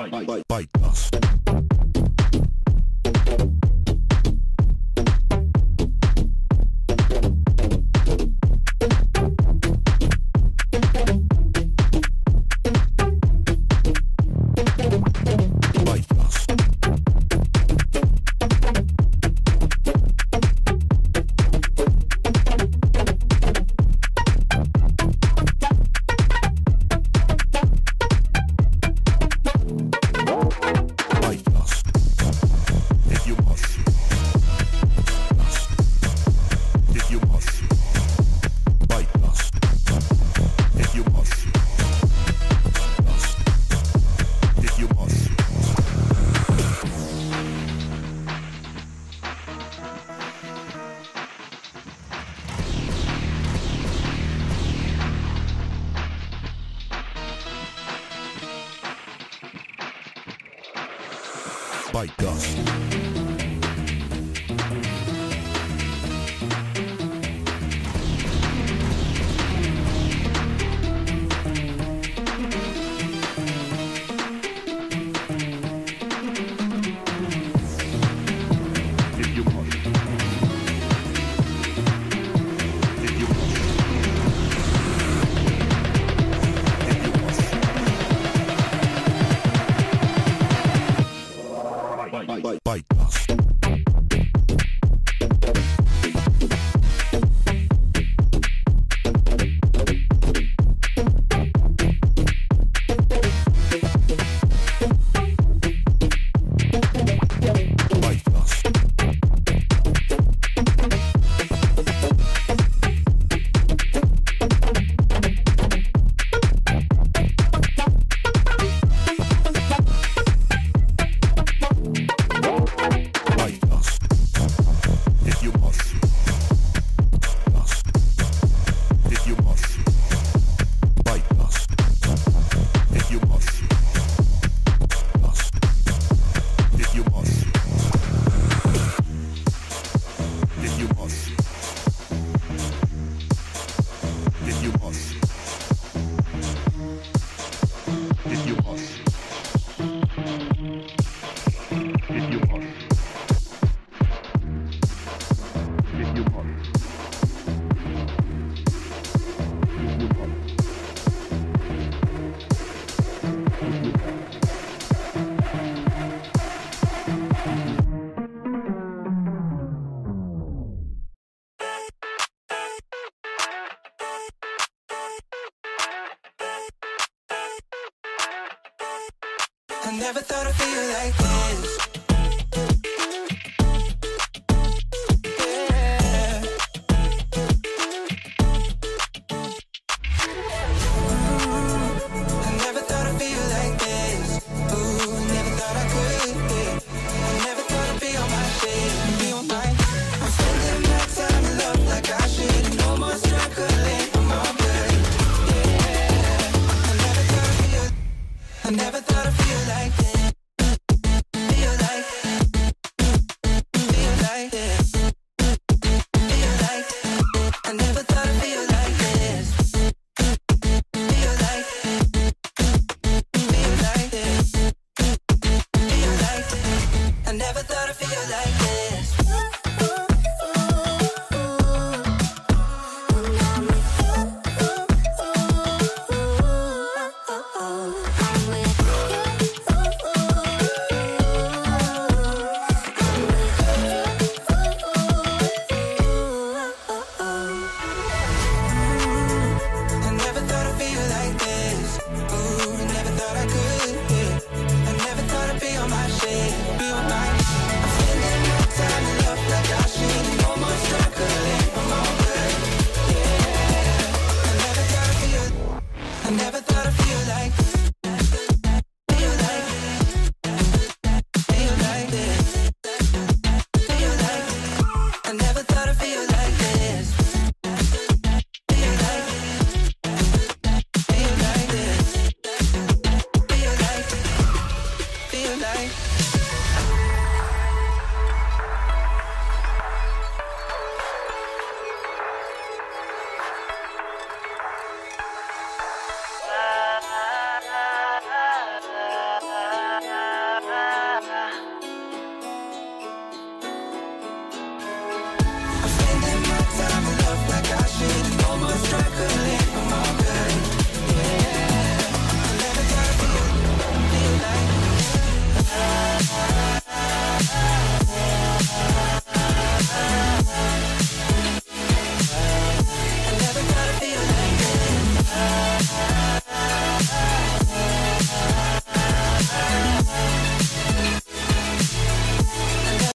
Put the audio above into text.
Bite dust. Bite dust. Bite dust. I never thought I'd feel like this. Yeah. I never thought I'd feel like this. Ooh, never thought I could. Yeah. I never thought I'd be on my shit, be on my. I'm spending my time in love like I should. No more struggling, I'm all good. Yeah. I never thought I'd feel. I never thought I'd feel like this. Feel like